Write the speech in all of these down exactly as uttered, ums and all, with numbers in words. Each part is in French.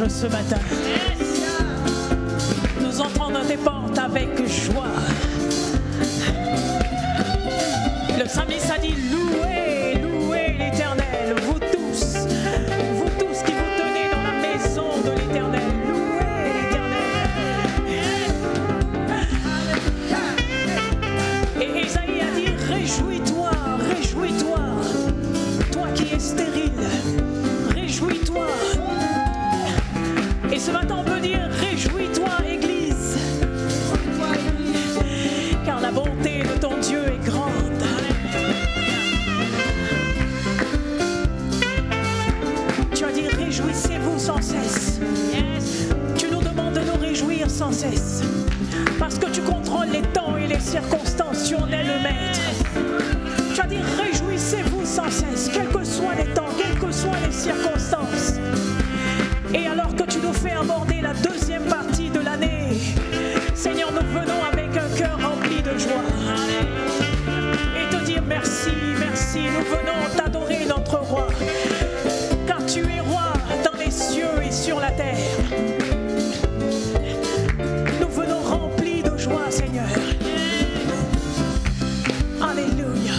ce matin. Nous entrons dans tes portes avec joie. Le psalmiste a dit louez, louez l'Éternel, vous tous, vous tous qui vous tenez dans la maison de l'Éternel, louez l'Éternel. Et Ésaïe a dit réjouis-toi, réjouis-toi, toi qui es stérile, réjouis-toi. Et ce matin on peut dire réjouis-toi Église, car la bonté de ton Dieu est grande. Tu as dit réjouissez-vous sans cesse. Tu nous demandes de nous réjouir sans cesse, parce que tu contrôles les temps et les circonstances, tu en es le maître. Tu as dit réjouissez-vous sans cesse, quels que soient les temps, quelles que soient les circonstances. Et alors que tu nous fais aborder la deuxième partie de l'année, Seigneur, nous venons avec un cœur rempli de joie et te dire merci, merci. Nous venons t'adorer notre roi, car tu es roi dans les cieux et sur la terre. Nous venons remplis de joie, Seigneur. Alléluia.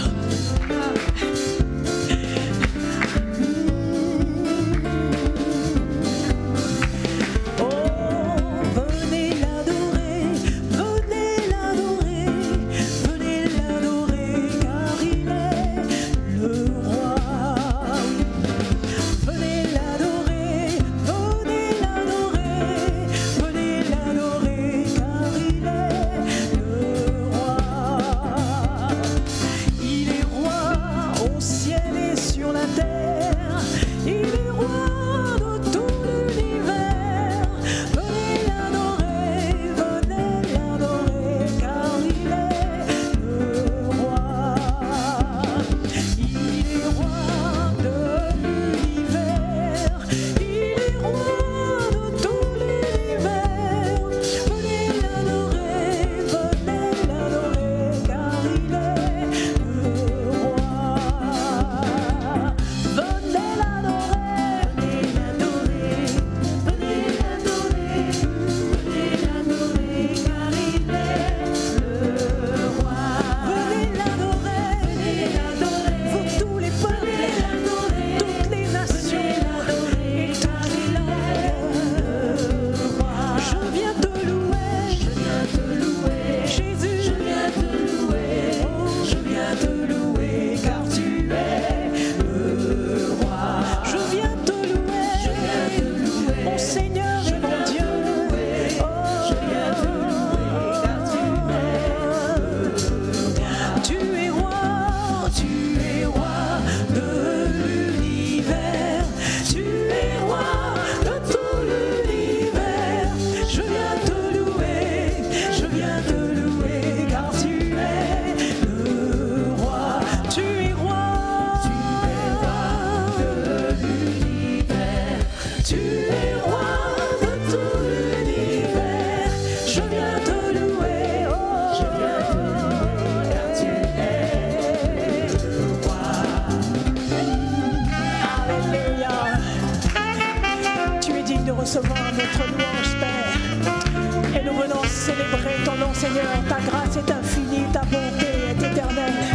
Recevoir notre louange, Père, et nous venons célébrer ton nom, Seigneur. Ta grâce est infinie, ta bonté est éternelle.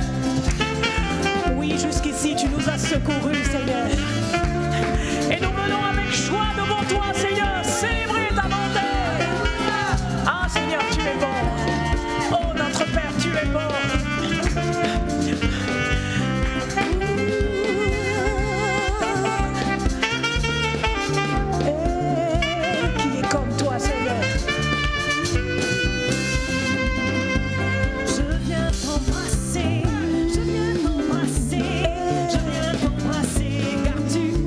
Oui, jusqu'ici tu nous as secourus, Seigneur, et nous venons avec joie devant toi, Seigneur, célébrer ta bonté. Ah, Seigneur, tu es bon. Oh, notre Père, tu es bon. Je viens t'embrasser, car tu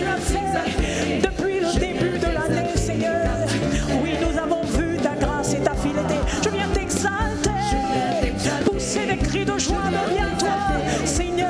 tu as fait depuis le début de l'année, Seigneur. Oui, nous avons vu ta grâce et ta fidélité. Je viens t'exalter, pousser des cris de joie devant toi, Seigneur.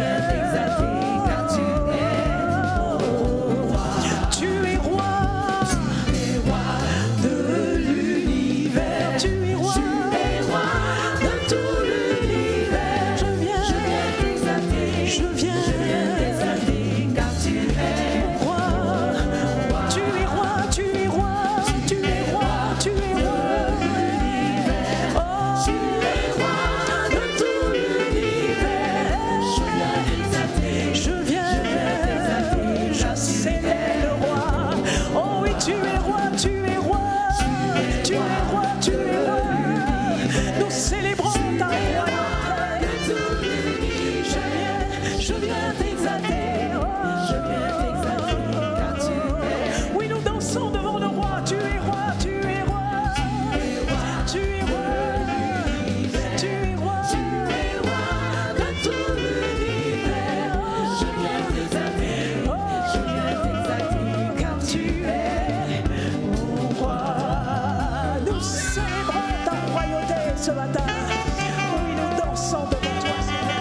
Ce matin, oui, nous dansons devant toi,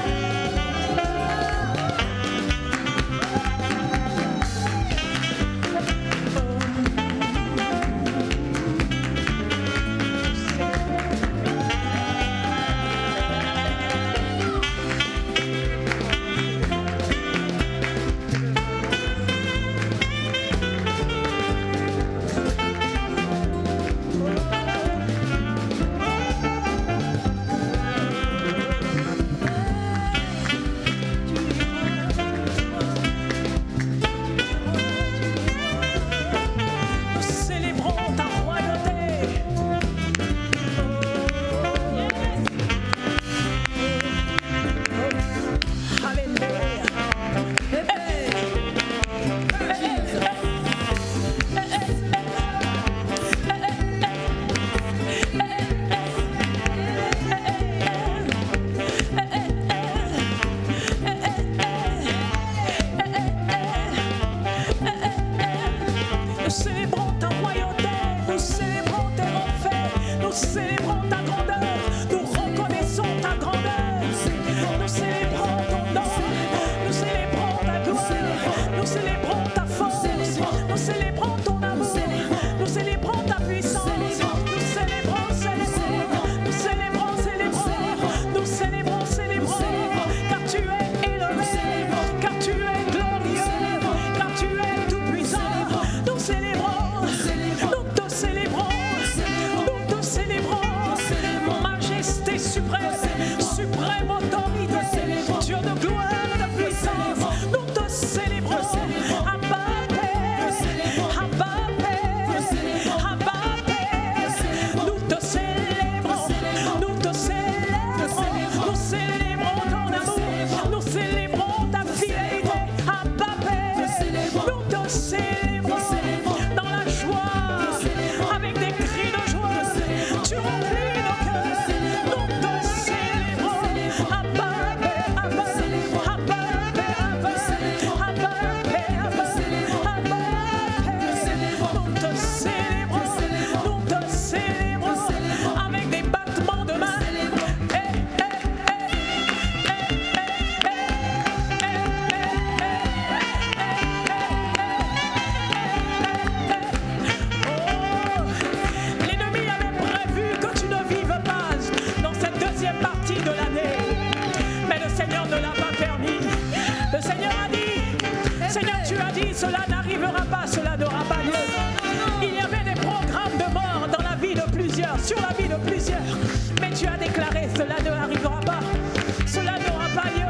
cela n'arrivera pas, cela n'aura pas lieu. Il y avait des programmes de mort dans la vie de plusieurs, sur la vie de plusieurs, mais tu as déclaré cela ne arrivera pas, cela n'aura pas lieu.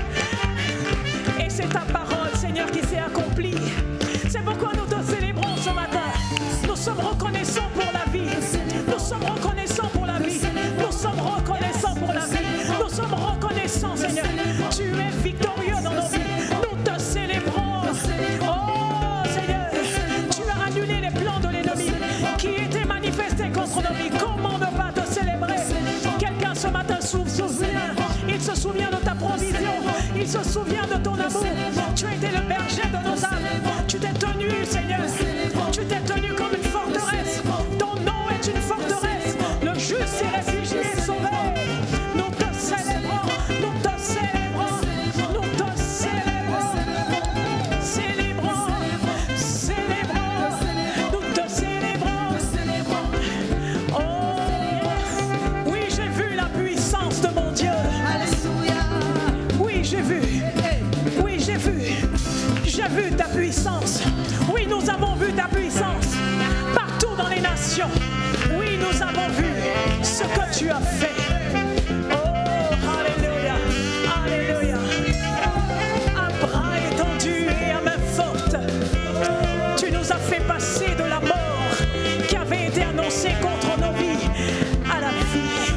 Et c'est ta parole, Seigneur, qui s'est accomplie. C'est pourquoi nous te célébrons ce matin. Nous sommes reconnaissants pour la vie. Nous sommes reconnaissants pour la vie. Nous sommes reconnaissants pour la vie. Nous sommes reconnaissants, Seigneur. Tu es victorieux dans nos vies. Nous te célébrons. Oh, Seigneur, tu as annulé les plans de l'ennemi qui étaient manifestés contre nos vies. Comment ne pas te célébrer? Quelqu'un ce matin se souvient. Il se souvient de ta provision. Il se souvient de ton amour. Tu as été le berger de nos âmes. puissance. Oui, nous avons vu ta puissance partout dans les nations. Oui, nous avons vu ce que tu as fait. Oh, alléluia, alléluia. À bras étendus et à main forte, tu nous as fait passer de la mort qui avait été annoncée contre nos vies à la vie.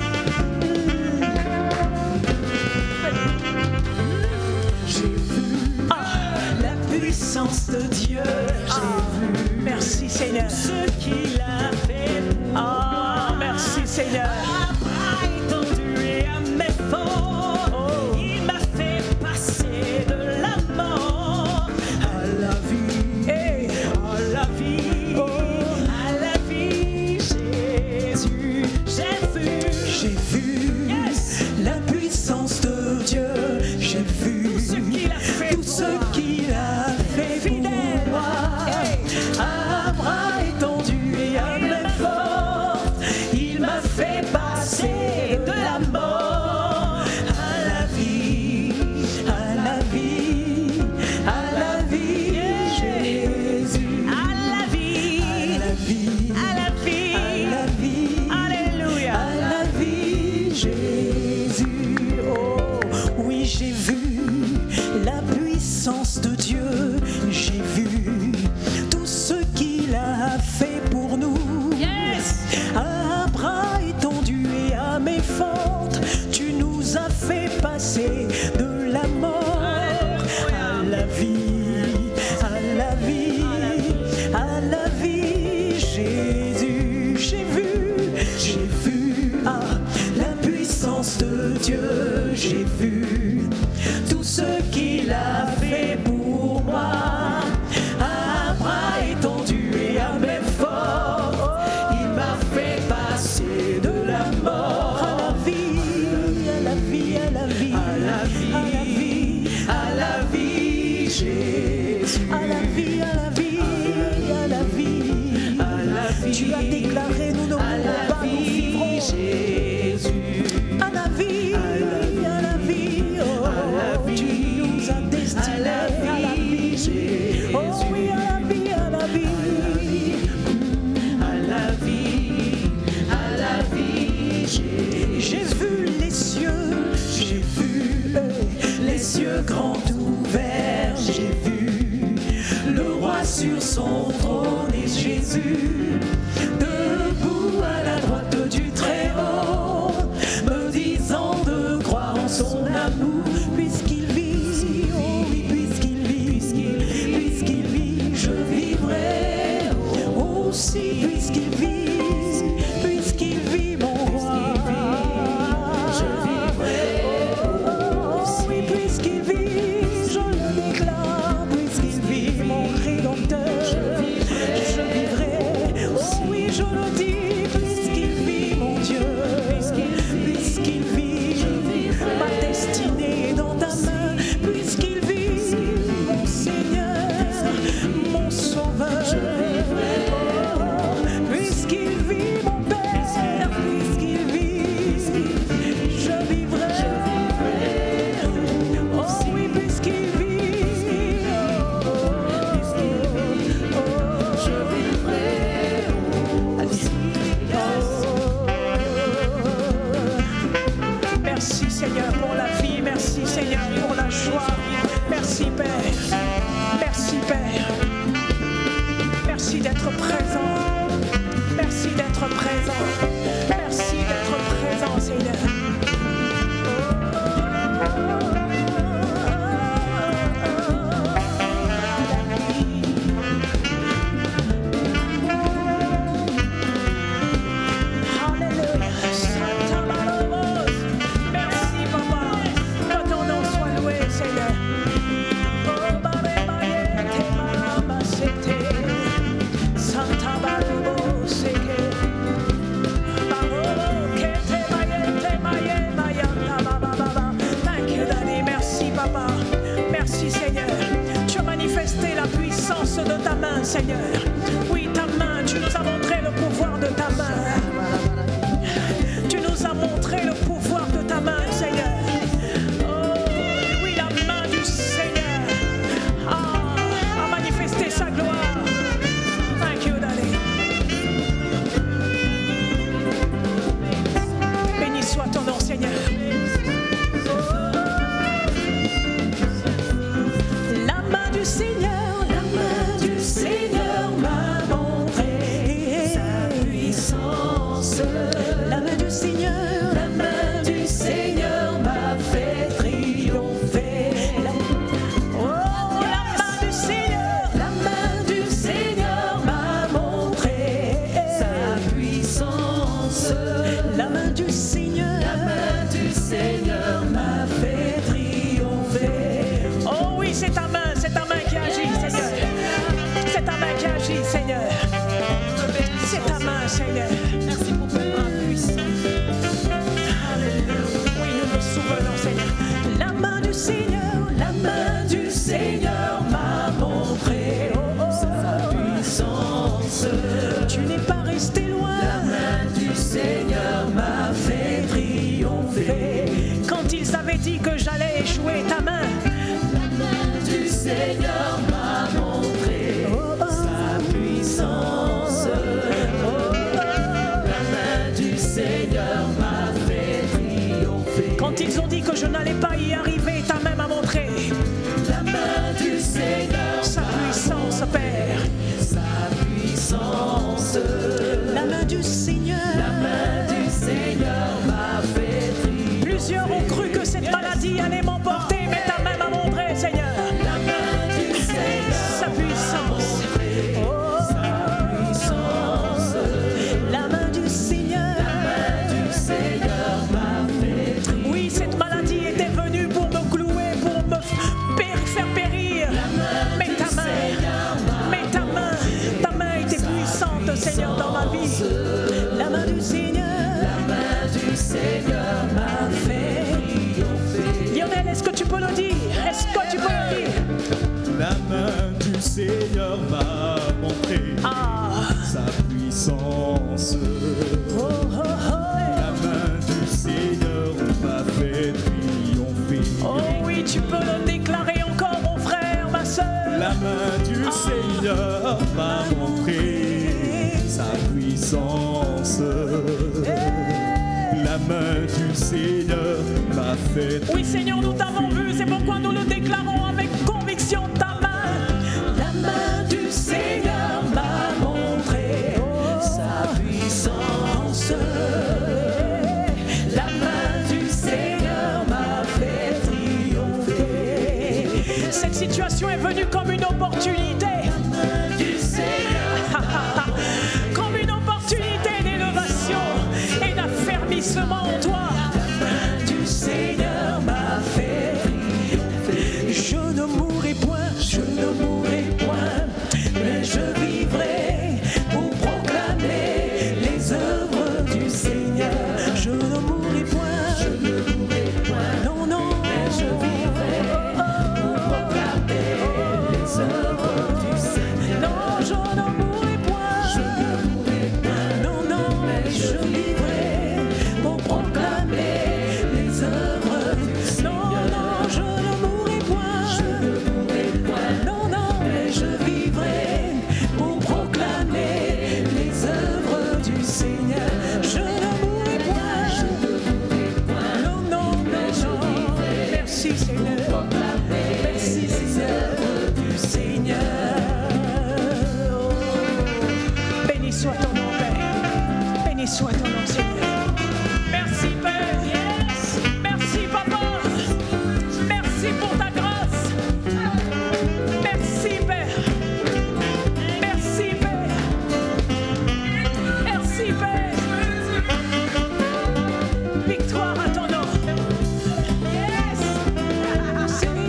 J'ai vu ah, la puissance de Dieu. J'ai Ah, vu merci Seigneur. ce qu'il a fait. Ah, merci Seigneur. À bras étendus et à main forte, Oh. il m'a fait passer de la mort à la vie. Hey. À la vie, Oh. à la vie, Jésus, j'ai vu, J'ai vu yes, la puissance de Dieu. J'ai vu tout ce qu'il a fait tout pour ce moi. qu'il a fait pour Fidèle. moi. Hey. À bras étendus et à main forte, il m'a fait passer de la mort à la vie, à la vie, à la vie, Jésus. À la vie, À la vie, à la vie, à la vie, alléluia. à la vie, Jésus. Oh, oui, j'ai vu la puissance de Dieu. J'ai vu tout ce qu'il a fait pour nous. Yes, À bras étendus et à main forte, tu nous as fait passer de la mort à la vie, à la vie, à la vie, Jésus. J'ai vu, j'ai vu ah, la puissance de Dieu. J'ai vu tout ce qu'il a fait pour moi. À bras étendus et à main forte, il m'a fait passer de la mort à la vie, à la vie, à la vie, à la vie, à la vie, Jésus. À la vie, à la vie, à la vie, à la vie. Tu as déclaré, nous ne mourrons pas, nous vivrons. Jésus, À la vie, à la vie, oh, tu nous as destinés à la vie, oh oui, à la vie, à la vie, à la vie, à la vie, Jésus. j'ai vu les cieux, j'ai vu euh, les cieux grands ouverts, j'ai vu le roi sur son trône et Jésus debout à la droite du Très-Haut, me disant de croire en son amour, puisqu'il vit, oh oui, puisqu'il vit, puisqu'il puisqu'il vit, je vivrai aussi, puisqu'il vit, puisqu'il vit mon roi, je vivrai aussi, oui, puisqu'il vit, je le déclare, puisqu'il vit mon Rédempteur, je vivrai, oh oui, je le dis, puisqu'il vit mon Dieu, puisqu'il vit, ma destinée est dans ta main, puisqu'il vit, mon Seigneur, mon Sauveur, oh, puisqu'il vit mon Père, puisqu'il vit, je vivrai, oh oui, puisqu'il vit, oh, oh, je vivrai aussi. Merci Seigneur pour la vie, merci Seigneur pour la joie, merci Père, merci Père, merci d'être présent, merci d'être présent, merci d'être présent Seigneur. Alléluia. Santa Barabos. Merci papa, que ton nom soit loué Seigneur. Oh, Barebaye, Kemarama, c'était Santa Barabos, c'est que Barabo, Ketemaye, Temaye, Mayanda, Baba, Baba. Thank you, Daddy. Merci papa, merci Seigneur. Tu as manifesté la puissance de ta main Seigneur. Oui, ta main, tu nous as montré le pouvoir de ta main. Tu nous as montré le pouvoir de ta main, Seigneur. Oh, oui, la main du Seigneur a, a manifesté Seigneur, la main du Seigneur m'a montré oh, oh, sa puissance. Tu n'es pas resté loin. La main du Seigneur m'a fait triompher. Quand ils avaient dit que j'allais échouer, ta main, la main du Seigneur m'a montré oh, oh, sa puissance. Oh, oh, la main du Seigneur m'a fait triompher. Quand ils ont dit que je n'allais pas y arriver, ta main m'a montré la main du Seigneur, sa puissance, Père, sa puissance. La main du Seigneur, la main du Seigneur m'a fait triompher. Plusieurs ont cru que cette maladie allait m'emporter, mais ta main m'a montré, Seigneur, la main du Seigneur, sa puissance. Oh, sa puissance. La main du Seigneur, la main du Seigneur m'a fait triompher. Oui, cette maladie était venue pour me clouer, pour me faire périr. Mais ta main, mais ta main, ta main était puissante, Seigneur, dans ma vie. La main du Seigneur, la main du Seigneur m'a fait triompher. Lionel, est-ce que tu peux le dire? Est-ce que tu peux le dire? La main du Seigneur m'a montré Ah. sa puissance. Oh, oh, oh. La main du Seigneur m'a fait triompher. Oh oui, tu peux le déclarer encore, mon frère, ma soeur. La main du Ah. Seigneur m'a montré sa puissance. La main du Seigneur m'a fait Oui, Seigneur, nous t'avons vu, c'est pourquoi nous le déclarons avec conviction, ta main. La main du Seigneur m'a montré sa puissance. La main du Seigneur m'a fait triompher. Cette situation est venue comme une opportunité. La main du Seigneur. Comme une opportunité d'élévation et d'affermissement en toi. La main du Seigneur m'a fait triompher. Je ne mourrai point, je ne mourrai point, mais je vivrai pour proclamer les œuvres du Seigneur. Je ne mourrai point, je ne mourrai point, non, non, mais je vivrai pour proclamer les œuvres du Seigneur. Non, je ne mourrai point, je ne mourrai point, non, non, mais je vivrai pour proclamer les œuvres du Seigneur. Non, non, je ne mourrai point, je ne mourrai point, non, non, mais je vivrai pour proclamer les œuvres du Seigneur. Je ne mourrai point, je ne mourrai point, non, non, mais je vivrai. Merci Seigneur, pour proclamer merci Seigneur du Seigneur. Oh. Béni soit ton nom, Père. Béni soit ton nom, Seigneur. Merci, Père. Yes. Merci, Papa. Merci pour ta grâce. Merci, Père. Merci, Père. Merci, Père. Victoire à ton nom. Yes. Seigneur.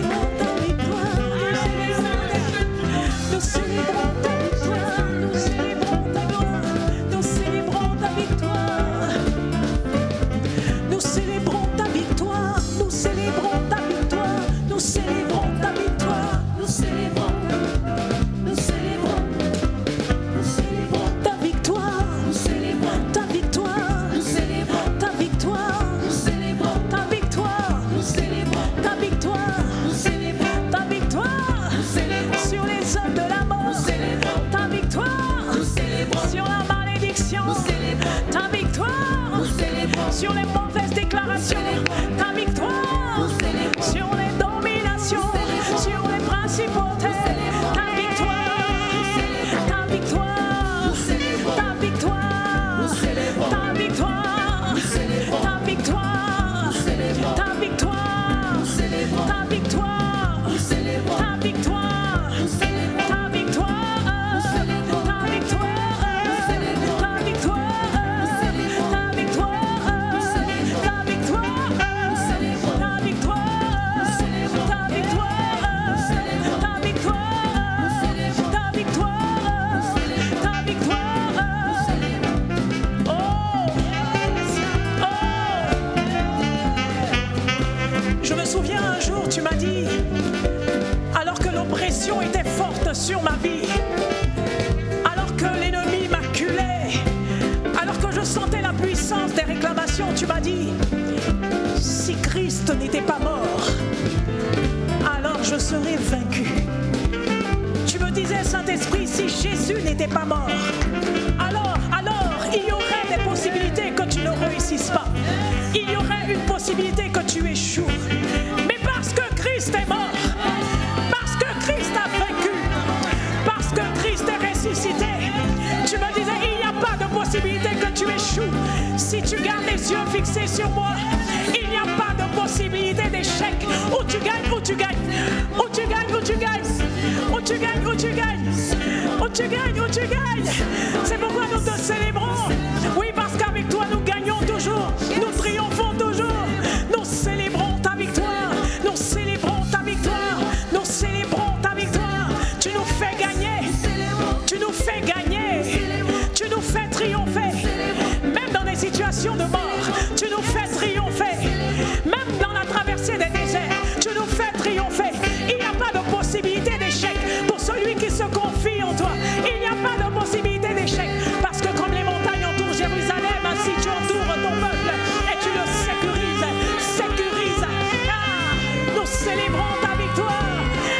tu m'as dit, alors que l'oppression était forte sur ma vie, alors que l'ennemi m'acculait, alors que je sentais la puissance des réclamations, tu m'as dit, si Christ n'était pas mort, alors je serais vaincu. Tu me disais, Saint-Esprit, si Jésus n'était pas mort, alors, alors, il y aurait des possibilités que tu ne réussisses pas. Il y aurait une possibilité que tu échoues. Mais parce que Christ est mort, parce que Christ a vaincu, parce que Christ est ressuscité, tu me disais, il n'y a pas de possibilité que tu échoues. Si tu gardes les yeux fixés sur moi, il n'y a pas de possibilité d'échec. Ou tu gagnes, ou tu gagnes, ou tu gagnes, ou tu gagnes, ou tu gagnes, ou tu gagnes, ou tu gagnes, ou tu gagnes. C'est pourquoi nous te célébrons. Oui, parce qu'avec toi nous gagnons toujours, nous triomphons toujours. Nous célébrons ta victoire, nous célébrons ta victoire, nous célébrons ta victoire. Tu nous fais gagner, tu nous fais gagner, tu nous fais triompher. Même dans des situations de mort, tu nous fais triompher. Même dans la traversée des déserts, tu nous fais triompher. Il n'y a pas de possibilité d'échec pour celui qui se confie en toi. Il n'y a pas de possibilité d'échec parce que comme les montagnes entourent Jérusalem, ainsi tu entoures ton peuple et tu le sécurises, sécurises. Ah, nous célébrons ta victoire.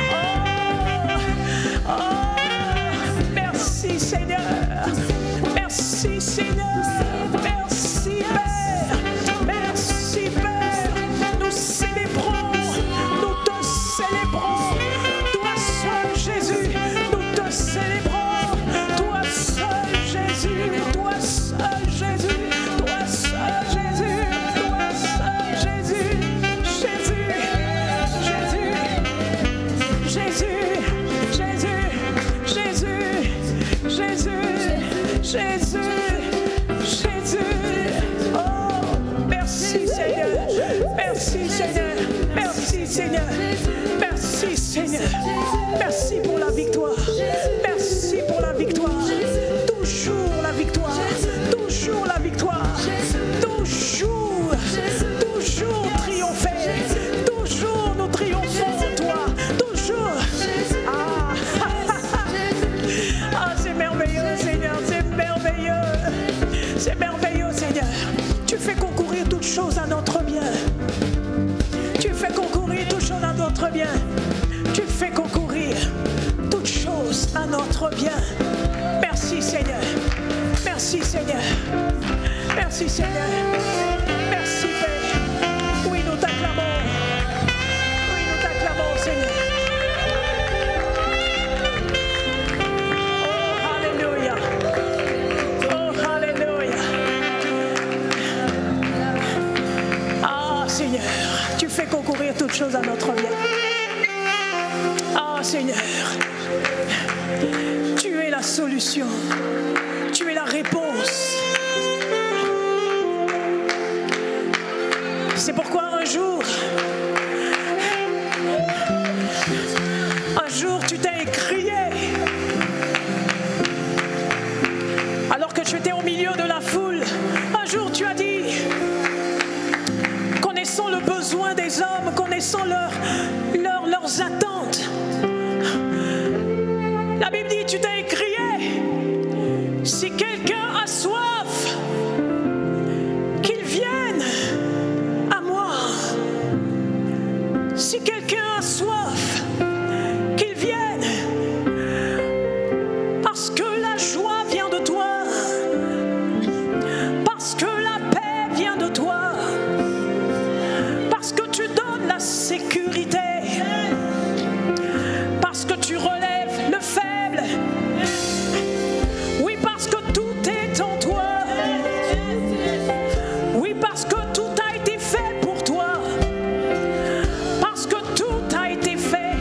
Oh, oh, merci Seigneur, merci Seigneur, merci Père, merci Père. Nous célébrons, nous te célébrons, toi seul Jésus, nous te célébrons, toi seul Jésus, toi seul Jésus, toi seul Jésus, toi seul Jésus, Jésus, Jésus, Jésus, Jésus, Jésus, Jésus, Jésus. Oh, merci Seigneur, merci Seigneur, merci Seigneur, merci Seigneur, merci pour la victoire, merci pour la victoire, toujours la victoire, toujours la victoire, toujours, toujours triompher, toujours nous triomphons en toi, toujours. Ah, ah c'est merveilleux Seigneur, c'est merveilleux, c'est merveilleux Seigneur. Tu fais concourir toutes choses à notre bien. Tu fais concourir toutes choses à notre bien. Tu fais concourir toutes choses à notre bien. Merci Seigneur. Merci Seigneur. Merci Seigneur. Merci Père. Oui, nous t'acclamons. Oui, nous t'acclamons Seigneur. Oh, Alléluia. Oh, Alléluia. Ah, Seigneur, tu fais concourir toutes choses à notre bien. Ah, Seigneur, tu es la solution. Tu es la réponse. C'est pourquoi un jour, un jour tu t'es écrié, alors que tu étais au milieu de la foule, un jour tu as dit, connaissant le besoin des hommes, connaissant leur, leur, leurs attentes, la Bible dit, tu t'es écrié, si quelqu'un a soif, qu'il vienne à moi. Si quelqu'un a soif, qu'il vienne, parce que la joie vient de toi, parce que la paix vient de toi, parce que tu donnes la sécurité, parce que tu relèves le faible. Oui, parce que tout est en toi. Oui, parce que tout a été fait pour toi. Parce que tout a été fait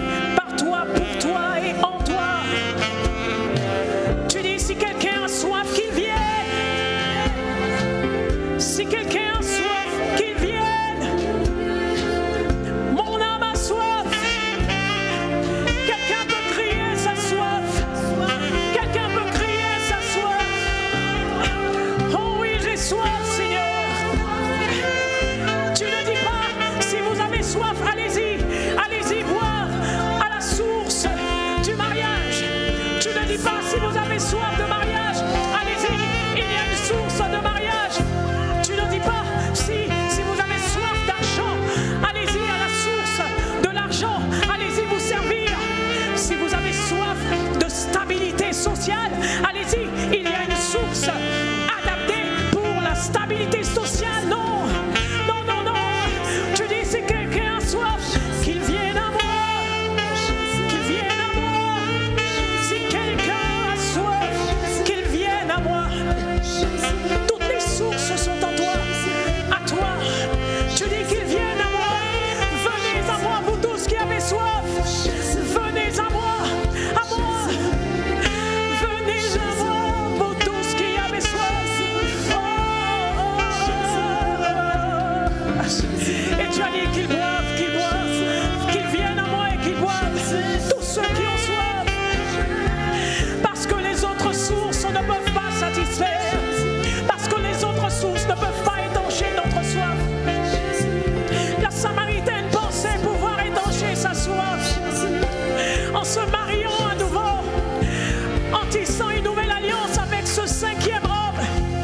en se mariant à nouveau, en tissant une nouvelle alliance avec ce cinquième homme.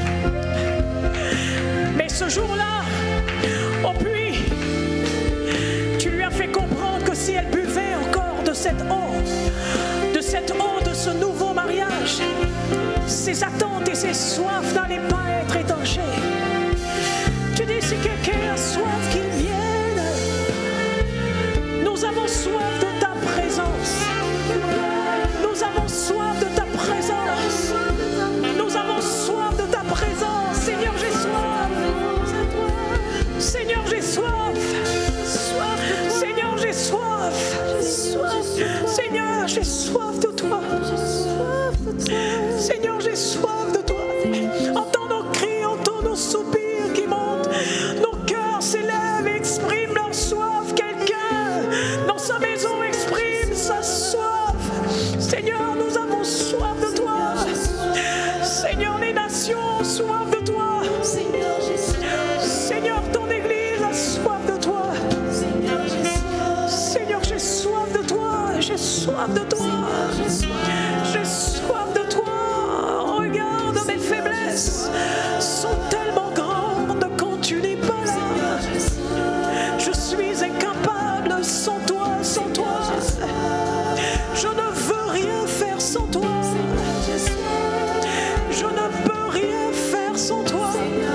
Mais ce jour-là, au puits, tu lui as fait comprendre que si elle buvait encore de cette eau, de cette eau de ce nouveau mariage, ses attentes et ses soifs n'allaient pas être étanchées. Tu dis, si quelqu'un a soif, qu'il vienne. Nous avons soif de ta présence. Nous avons soif de ta présence. Nous avons soif de ta présence. Seigneur, j'ai soif. Seigneur, j'ai soif. Seigneur, j'ai soif. Seigneur, j'ai soif de toi. Seigneur, j'ai soif de toi. Entends nos cris, entends nos soupirs qui montent. Nos cœurs s'élèvent et expriment leur soif. Quelqu'un dans sa maison exprime sa soif. Seigneur, nous avons soif de toi. Seigneur, les nations ont soif de toi. Seigneur, ton Église a soif de toi. Seigneur, j'ai soif de toi. J'ai soif de toi. J'ai soif de toi. Regarde, mes faiblesses sont tellement grandes quand tu n'es pas là. Je suis incapable sans toi, sans toi. Je ne veux rien faire sans toi. Je ne peux rien faire sans toi.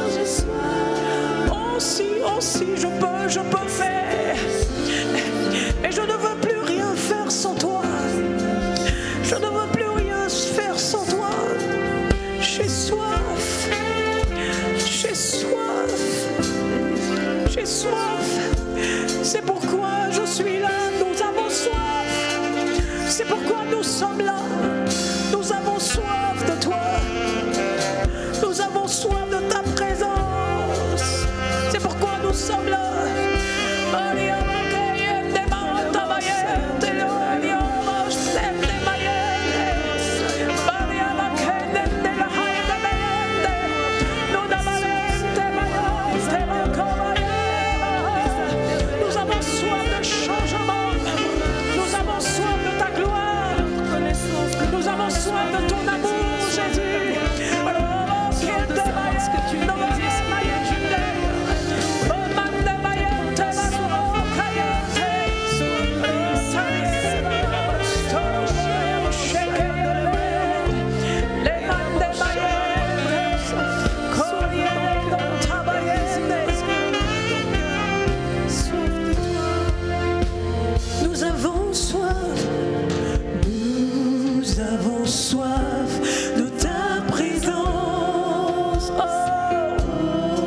Oh si, oh si, je peux, je peux faire. Mais je ne veux plus rien faire sans toi. Je ne veux plus rien faire sans toi. J'ai soif. J'ai soif. J'ai soif. C'est pourquoi je suis là. Nous avons soif. C'est pourquoi nous sommes là. Nous avons soif de toi. Nous avons soif de ta présence. C'est pourquoi nous sommes là. Nous avons soif de changement. Nous avons soif de ta gloire. Nous avons soif de ton amour, Jésus. Ce que tu nous dis, nous avons soif. Nous avons soif de ta présence. Oh,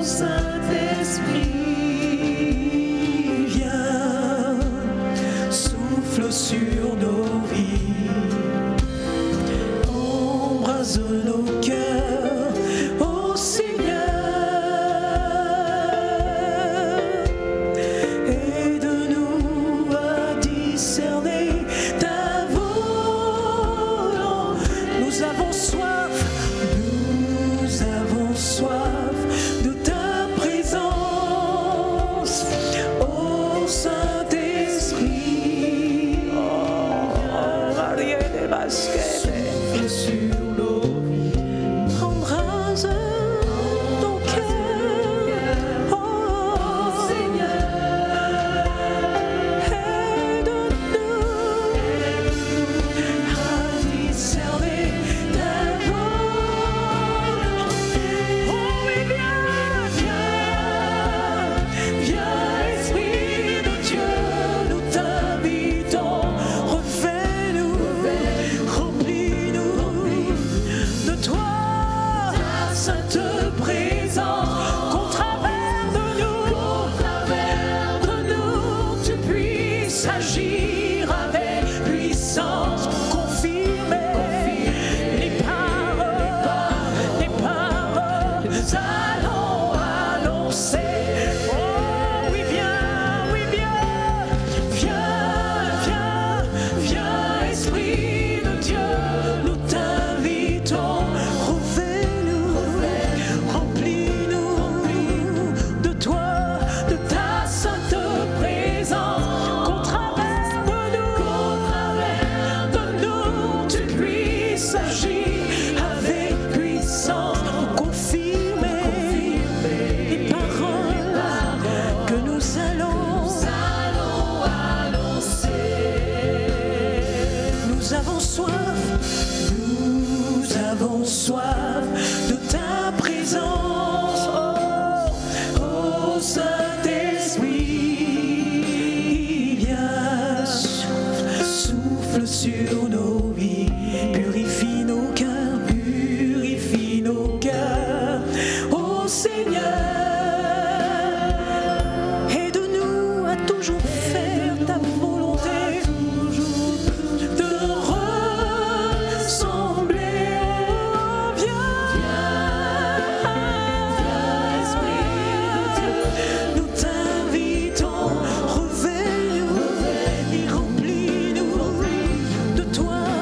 Saint-Esprit, viens, souffle sur nos vies, embrase nos cœurs, ô Seigneur. Aide-nous à discerner ta volonté. Nous avons soif, nous avons soif de ta présence, ô Saint-Esprit. Oh, Maria de Basquet, souffle sur nos vies, embrase nos cœurs, oh Seigneur. Aide-nous à discerner ta volonté. Oh oui, viens, viens, viens, Esprit de Dieu, nous t'invitons. Refais-nous, remplis souffle sur nos vies, purifie nos cœurs, purifie nos cœurs. Ô Seigneur, aide-nous à toujours faire ta volonté, de ressembler au bien. Nous t'invitons, réveille-nous et remplis-nous de toi.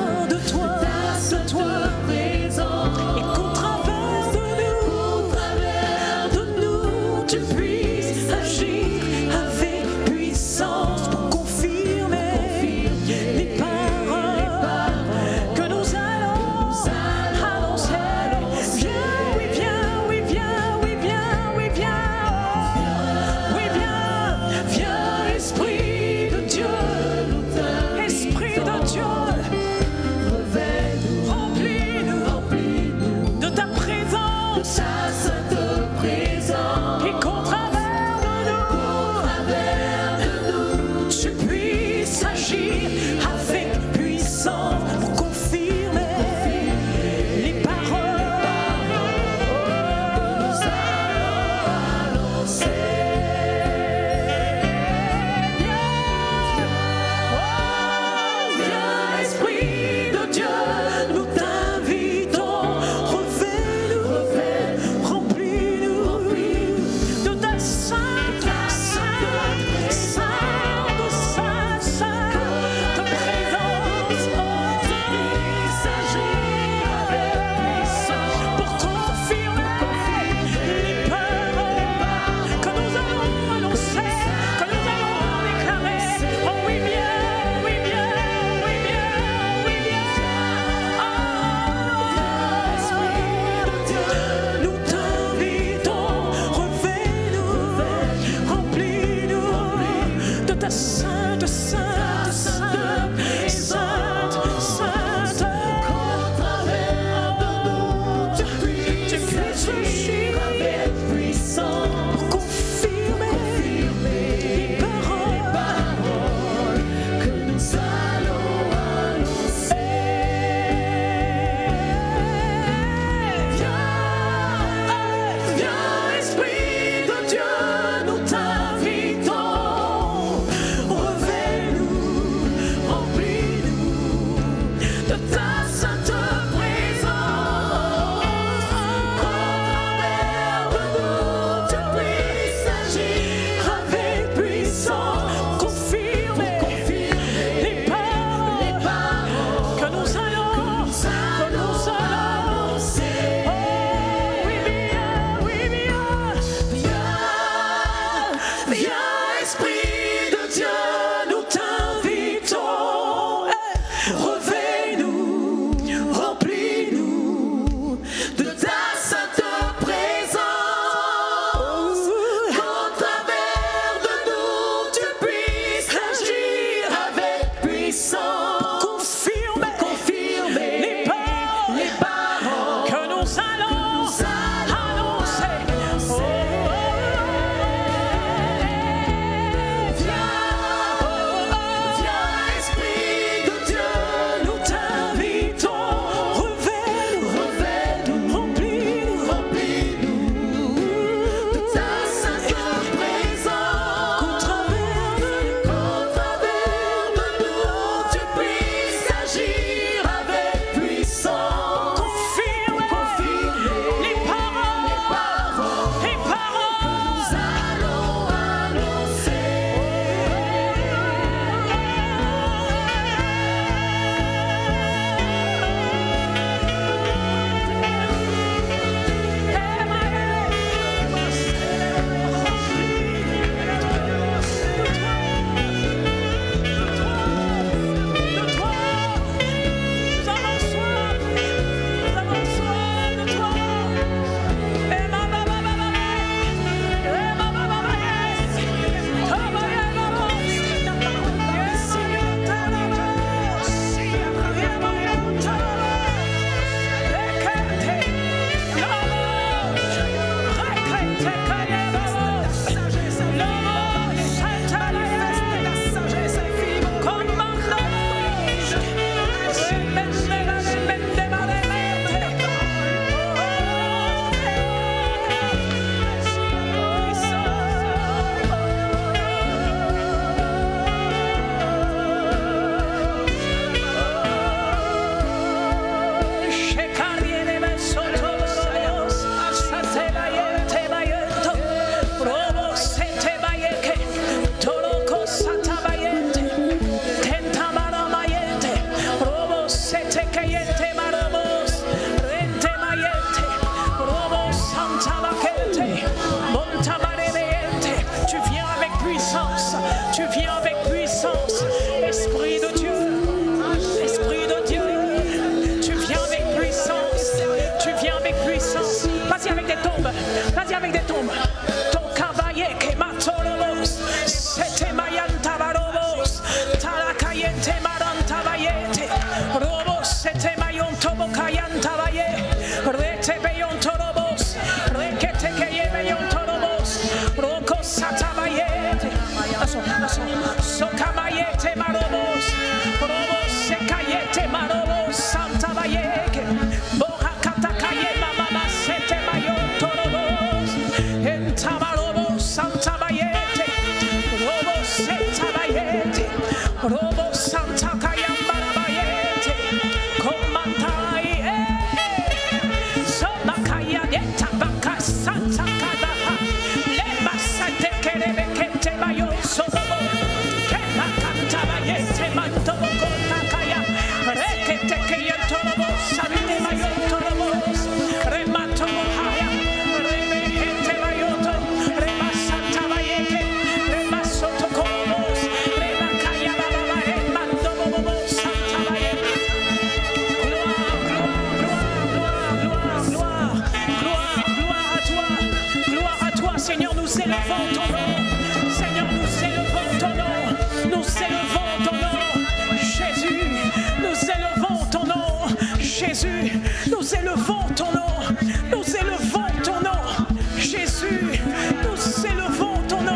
des tombes. Vas-y avec des tombes. Ton cavaillé qui m'a tolobos. C'était mayanta barobos. Talakayente maranta bayete. Robos c'était mayon tobo kayanta baye. Rete beyon torobos. Rekete keye beyon torobos. Roko sata bayete. Aso, aso. Sokamayete marobos. Robos sekayete marobos. Santa bayeke. Borakata kaye mama sete mayon torobos. Entamarobos santa bayete. Robos seta bayete. Robos santa kayambara bayete. Komantai eh. Somakaya yeta baka santa kadaha. Lema sante kerebe kete mayon sobobo. Kema kanta bayete mantobo kontakaya. Rekete keye torobos sante mayon torobos. Remato mohaya. Remehete mayoto. Remasanta bayete. Remasoto kobos. Remakaya baba remantobo bobo santa bayete. Gloire, gloire, gloire, gloire, gloire, gloire à toi, gloire à toi, Seigneur, nous élevons ton nom, Seigneur, nous élevons ton nom, nous élevons ton nom, Jésus, nous élevons ton nom, Jésus, nous élevons ton nom, nous élevons ton nom, Jésus, nous élevons ton nom.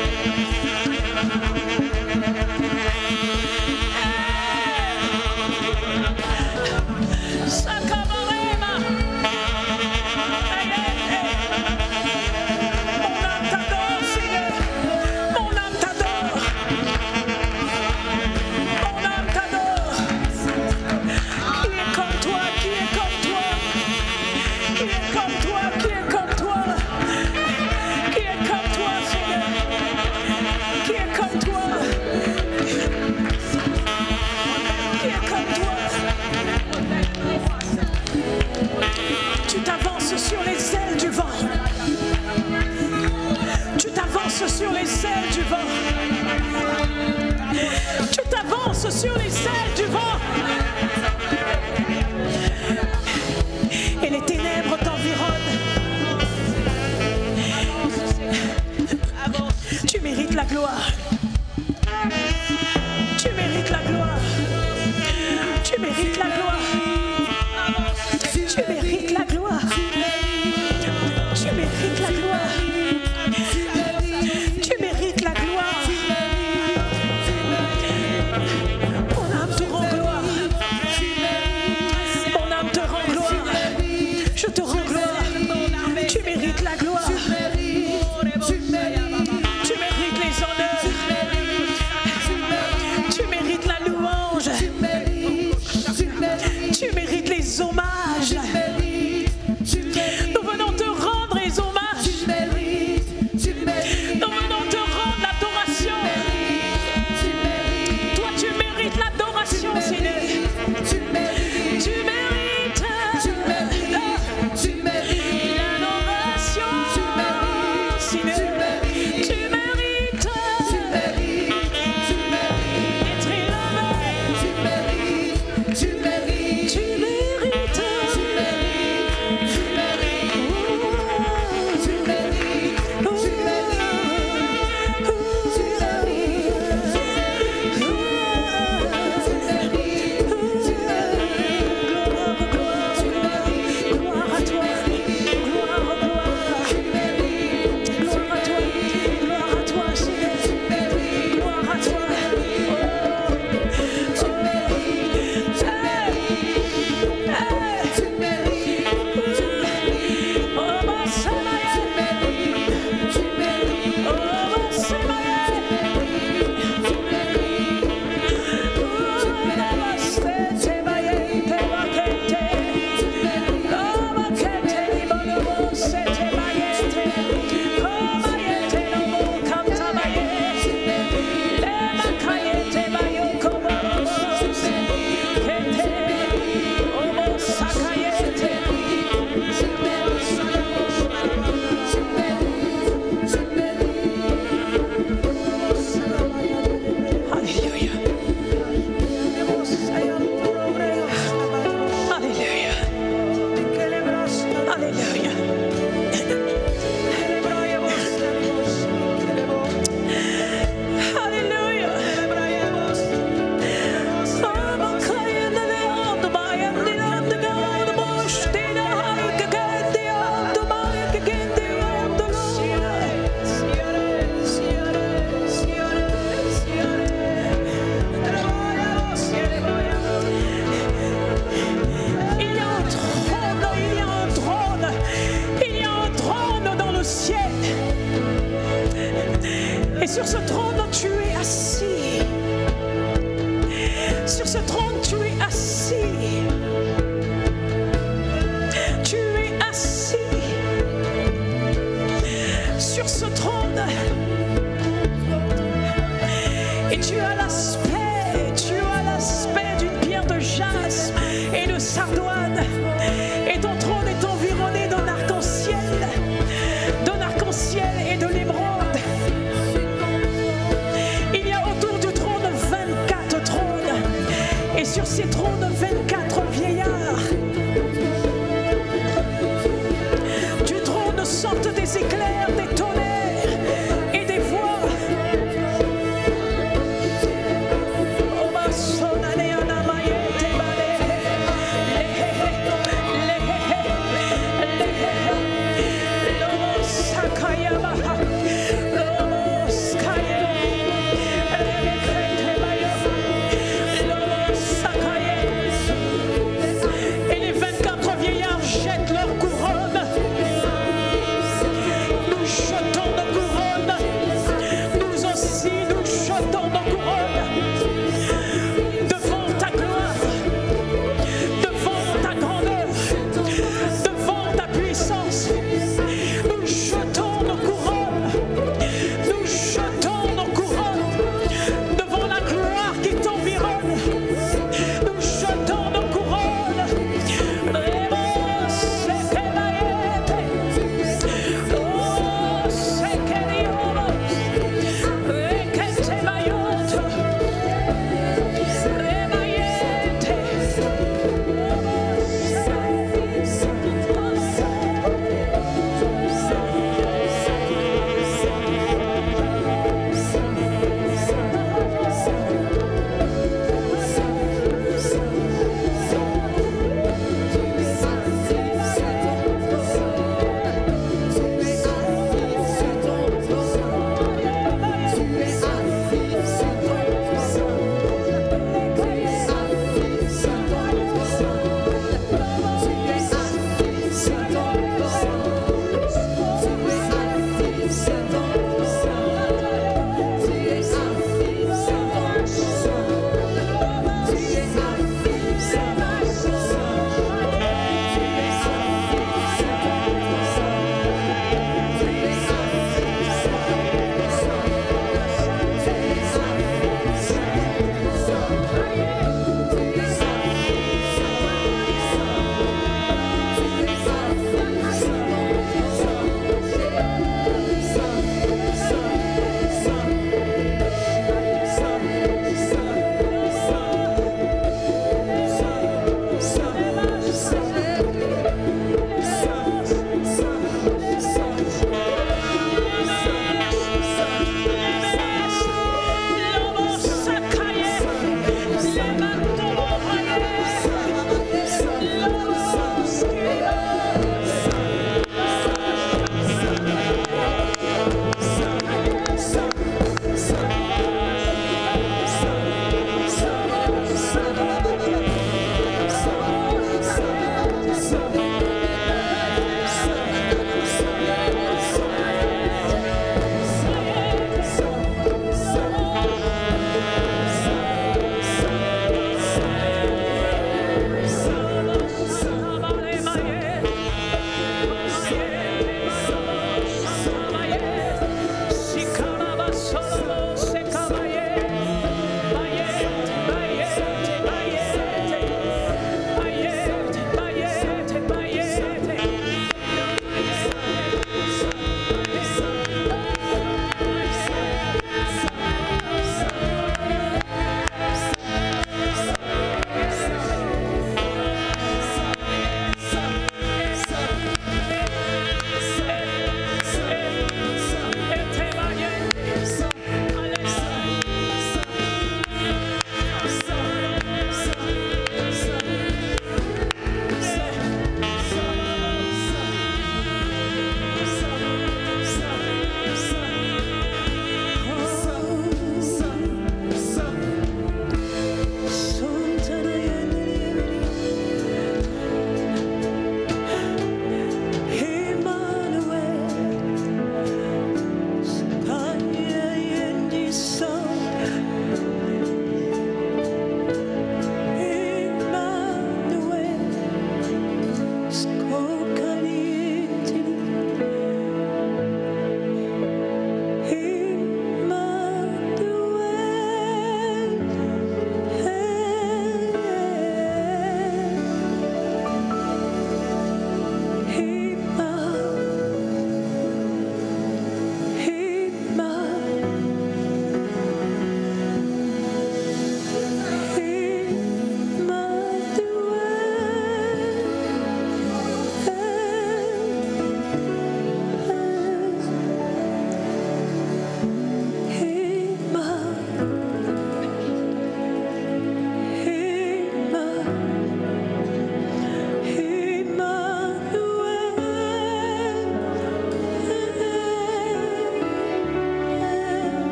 Sakabarema. Mon âme t'adore, Seigneur. Mon âme t'adore. Mon âme t'adore. Qui est comme toi, qui est comme toi. Qui est comme toi, qui est comme toi. Qui est comme toi, Seigneur. Qui est comme toi. Qui est comme toi. Tu t'avances sur les ailes du vent. Tu t'avances sur les ailes du vent. Tu t'avances sur les ailes du vent. Et les ténèbres t'environnent. Tu mérites la gloire. Tu mérites la gloire. Tu mérites la gloire. Tu mérites la gloire. Tu mérites la gloire. Tu mérites la gloire. Mon âme te Sur ce trône, tu es assis. Tu es assis. Sur ce trône. Et tu as l'aspect, tu as l'aspect d'une pierre de jaspe et de sardoine. Et ton trône est environné d'un arc-en-ciel, d'un arc-en-ciel et de l'émeraude. Il y a autour du trône vingt-quatre trônes. Et sur ces trônes, vingt-quatre vieillards. Du trône sortent des éclairs, des tonnerres et des voix.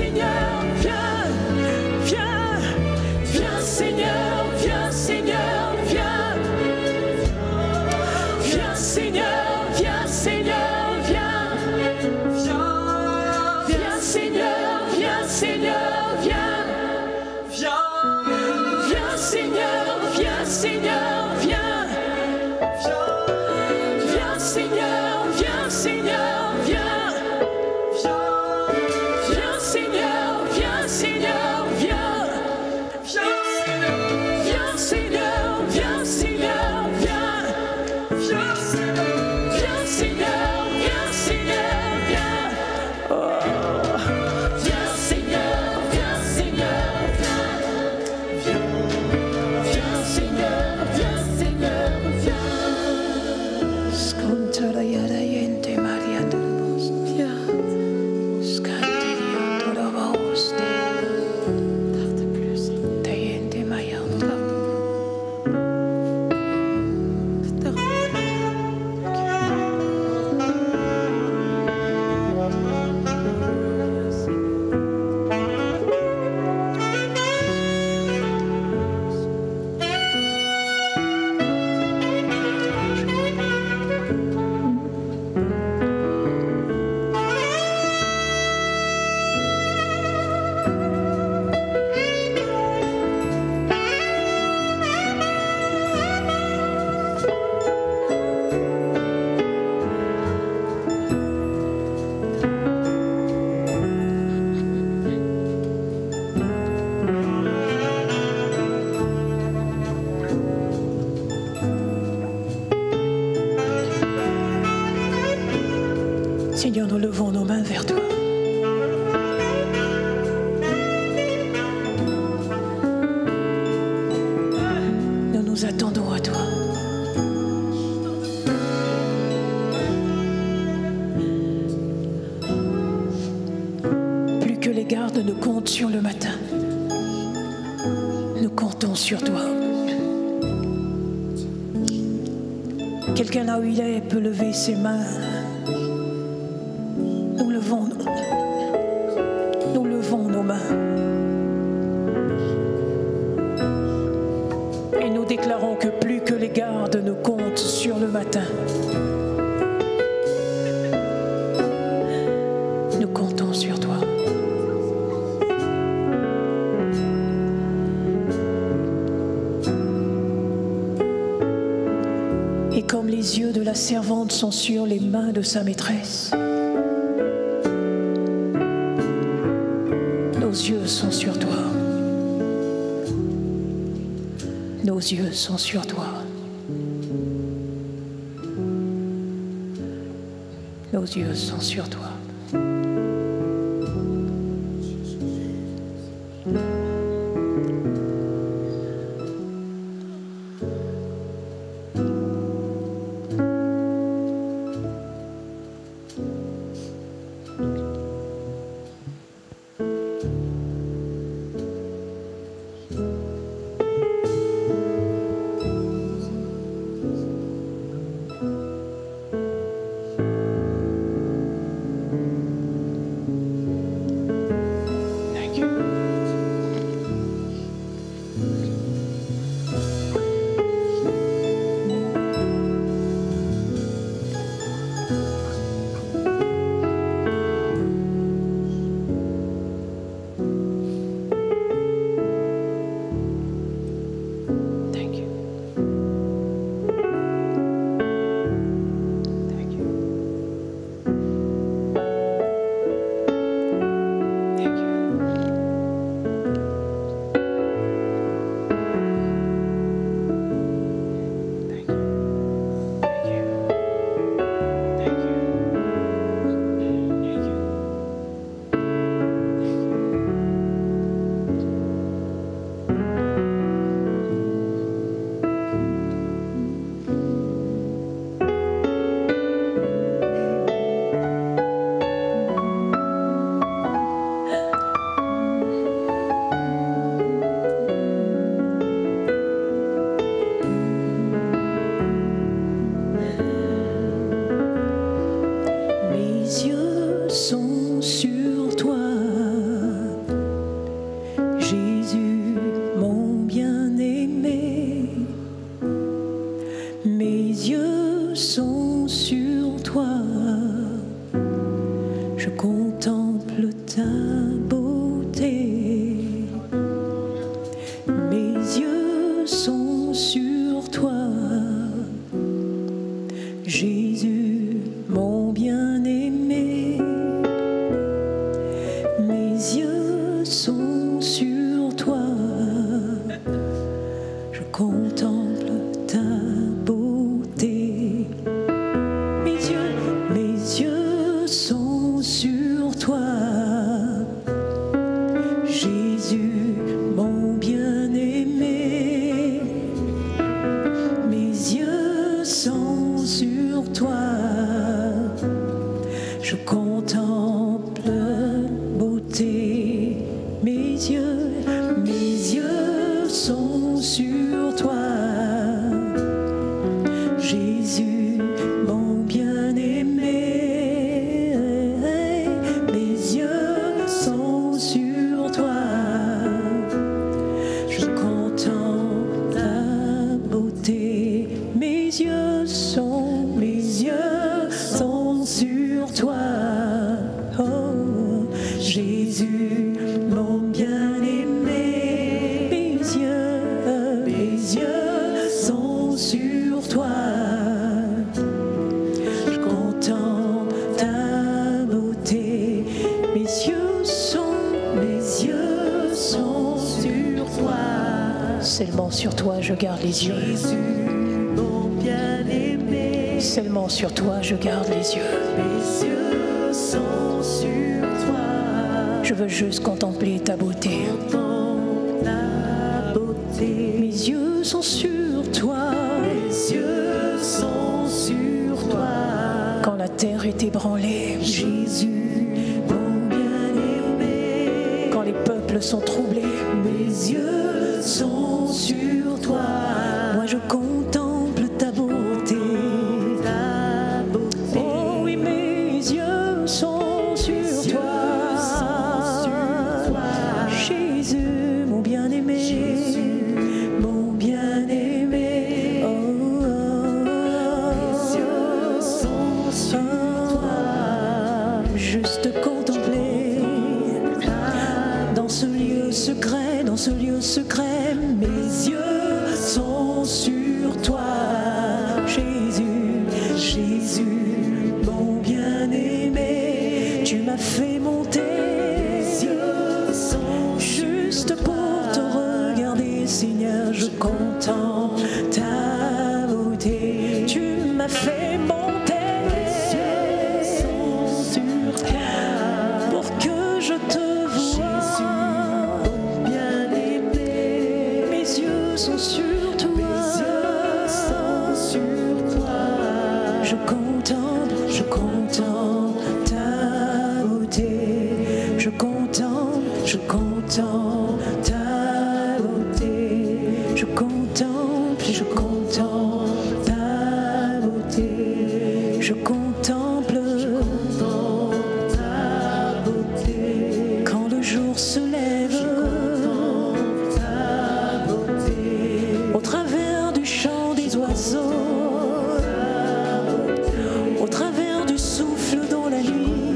Seigneur, viens, viens, viens Seigneur, viens Seigneur, viens, viens Seigneur, viens Seigneur, viens, viens Seigneur, viens Seigneur, viens, viens Seigneur, viens Seigneur, viens, viens Seigneur, viens Seigneur, viens. Viens Seigneur, viens Seigneur, viens. Viens Seigneur, viens Seigneur, viens. Viens Seigneur, viens Seigneur, viens. Oh. Viens Seigneur, viens Seigneur, viens. Viens Seigneur, viens Seigneur, viens. Scontara yara yente Maria del Bosque. Viens. Scanteria torova oste. Tarde plus. Te yente Maya. Seigneur, nous levons nos mains vers toi. Nous nous attendons à toi. Plus que les gardes ne comptent sur le matin, nous comptons sur toi. Quelqu'un là où il est peut lever ses mains. Nous levons, nous levons nos mains et nous déclarons que plus que les gardes ne comptent sur le matin, nous comptons sur toi. Et comme les yeux de la servante sont sur les mains de sa maîtresse, nos yeux sont sur toi. Nos yeux sont sur toi. Nos yeux sont sur toi. ta beauté. Mes yeux sont sur toi, Jésus, mon bien-aimé. Mes yeux sont sur toi, je contemple ta beauté. Mes yeux, mes yeux sont sur toi, Jésus, mon bien-aimé. Mes yeux sont sur toi, je contemple beauté. Mes yeux, mes yeux sont sur toi, Jésus, mon bien-aimé. Mes yeux sont sur toi, je contemple ta beauté. Mes yeux sont, mes yeux sont sur toi, oh, Jésus, mon bien-aimé. Mes yeux, mes yeux sont sur toi, je contemple ta beauté. Mes yeux sont, mes yeux sont sur toi. Seulement sur toi je garde les yeux. Jésus, mon bien-aimé. Seulement sur toi je garde les yeux. Mes yeux sont sur toi. Je veux juste contempler ta beauté. Contemple ta beauté. Mes yeux sont sur toi. Mes yeux sont sur toi. Quand la terre est ébranlée, Jésus, mon bien-aimé. Quand les peuples sont troublés, mes yeux sont sur toi. Moi je contemple ta beauté. Ta beauté. Oh oui, mes yeux sont sur toi. Jésus, mon bien-aimé. Mon bien-aimé. Oh, oh, oh. Mes yeux sont sur toi. Juste contempler dans ce lieu secret, dans ce lieu secret, mes yeux sont sur toi, Jésus, Jésus, mon bien-aimé. Tu m'as fait monter, mes yeux sont juste pour te regarder, Seigneur, je contemple ta beauté. Tu m'as fait monter, mes yeux sont sur toi, pour que je te voie, mon bien-aimé. Mes yeux sont sur toi, mes yeux sont sur toi. Je contemple, je contemple ta beauté. Je contemple, je contemple ta beauté. Je contemple, je contemple ta beauté. Je contemple, je contemple ta beauté. Quand le jour se lève, je contemple ta beauté. Au travers du chant des oiseaux, au travers du souffle dans la nuit,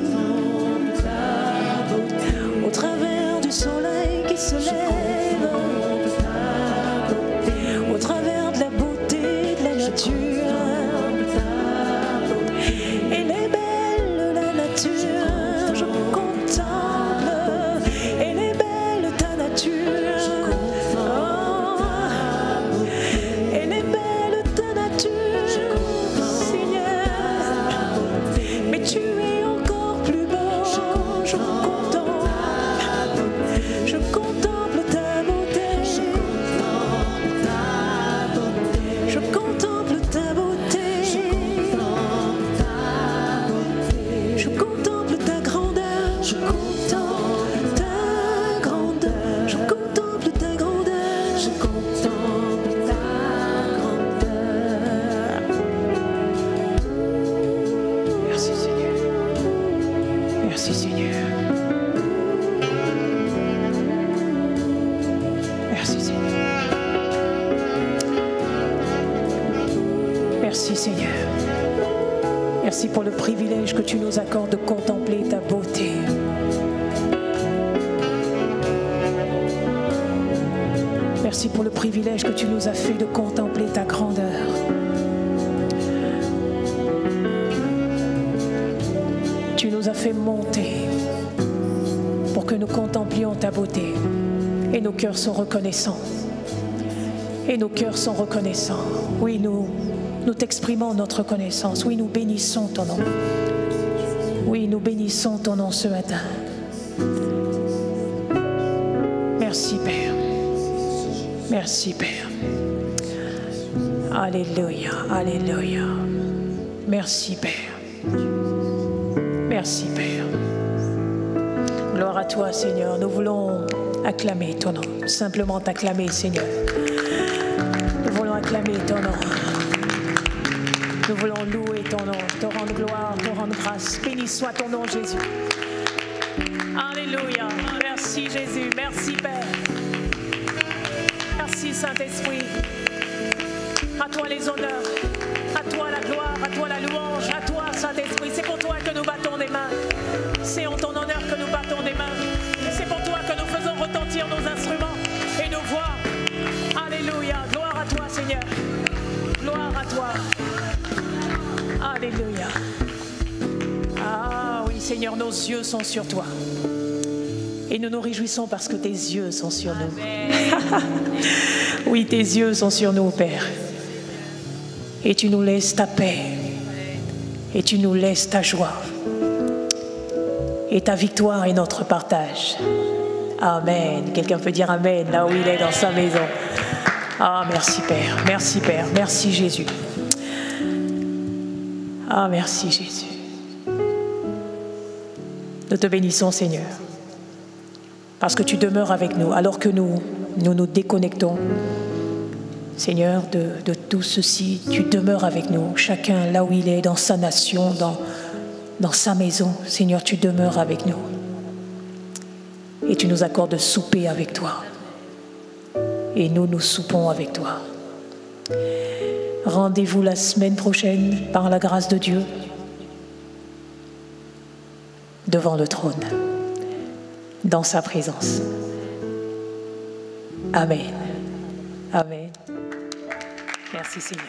au travers du soleil qui se lève, au travers de la beauté de la nature. Elle est belle la nature, je contemple. Elle est belle ta nature. Oh, elle est belle ta nature, Seigneur. Mais tu es encore plus beau. Je contemple, je contemple ta beauté. Je contemple ta beauté. Je contemple ta grandeur. Je contemple ta grandeur. Je contemple ta grandeur. Je contemple ta grandeur. Merci Seigneur. Merci Seigneur. Merci Seigneur. Merci Seigneur. Merci pour le privilège que tu nous accordes de contempler ta beauté. Merci pour le privilège que tu nous as fait de contempler ta grandeur. Tu nous as fait monter pour que nous contemplions ta beauté. Et nos cœurs sont reconnaissants. Et nos cœurs sont reconnaissants. Oui, nous, nous t'exprimons notre reconnaissance. Oui, nous bénissons ton nom. Oui, nous bénissons ton nom ce matin. Merci, Père. Merci, Père. Alléluia, alléluia. Merci, Père. Merci, Père. Gloire à toi, Seigneur. Nous voulons acclamer ton nom. Simplement t'acclamer, Seigneur. Nous voulons acclamer ton nom. Nous voulons louer ton nom, te rendre gloire, te rendre grâce. Béni soit ton nom, Jésus. Alléluia. Merci, Jésus. Merci, Père. Merci, Saint-Esprit. À toi les honneurs. À toi la gloire. À toi la louange. À toi, Saint-Esprit. C'est pour toi que nous battons des mains. C'est en ton honneur que nous battons des mains. C'est pour toi que nous faisons retentir nos instruments et nos voix. Alléluia. Gloire à toi, Seigneur. Gloire à toi. Alléluia. Ah oui, Seigneur, nos yeux sont sur toi. Et nous nous réjouissons parce que tes yeux sont sur nous. Oui, tes yeux sont sur nous, Père. Et tu nous laisses ta paix. Et tu nous laisses ta joie. Et ta victoire est notre partage. Amen. Quelqu'un peut dire Amen là où il est dans sa maison. Ah, merci Père. Merci Père. Merci Jésus. Ah, merci Jésus. Nous te bénissons, Seigneur. Parce que tu demeures avec nous alors que nous nous, nous déconnectons. Seigneur, de, de tout ceci, tu demeures avec nous. Chacun là où il est, dans sa nation, dans, dans sa maison. Seigneur, tu demeures avec nous. Et tu nous accordes de souper avec toi. Et nous, nous soupons avec toi. Rendez-vous la semaine prochaine, par la grâce de Dieu, devant le trône, dans sa présence. Amen. Amen. Merci Seigneur.